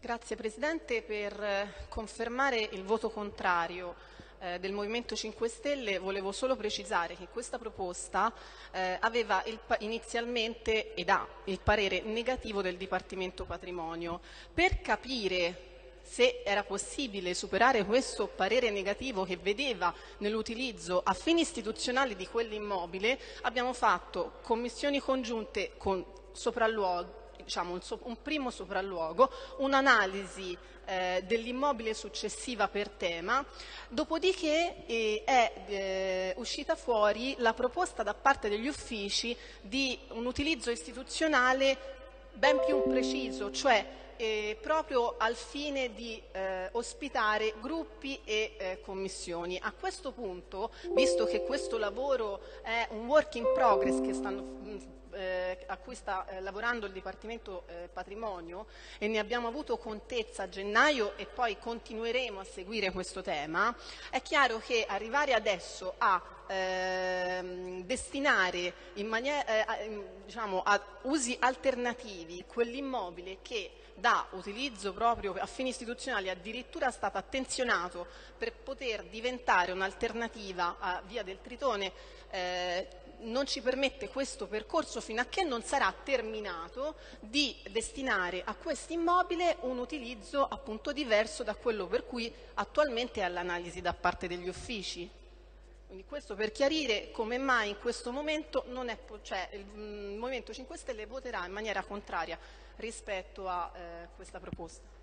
Grazie Presidente. Per confermare il voto contrario del Movimento 5 Stelle volevo solo precisare che questa proposta aveva inizialmente ed ha il parere negativo del Dipartimento Patrimonio. Per capire se era possibile superare questo parere negativo che vedeva nell'utilizzo a fini istituzionali di quell'immobile, abbiamo fatto commissioni congiunte con sopralluoghi, un primo sopralluogo, un'analisi dell'immobile successiva per tema, dopodiché è uscita fuori la proposta da parte degli uffici di un utilizzo istituzionale ben più preciso, cioè proprio al fine di ospitare gruppi e commissioni. A questo punto, visto che questo lavoro è un work in progress a cui sta lavorando il Dipartimento Patrimonio e ne abbiamo avuto contezza a gennaio e poi continueremo a seguire questo tema, è chiaro che arrivare adesso a destinare a usi alternativi quell'immobile che da utilizzo proprio a fini istituzionali addirittura è stato attenzionato per poter diventare un'alternativa a Via del Tritone, non ci permette questo percorso fino a che non sarà terminato di destinare a questo immobile un utilizzo appunto diverso da quello per cui attualmente è all'analisi da parte degli uffici. Quindi questo per chiarire come mai in questo momento il Movimento 5 Stelle voterà in maniera contraria rispetto a questa proposta.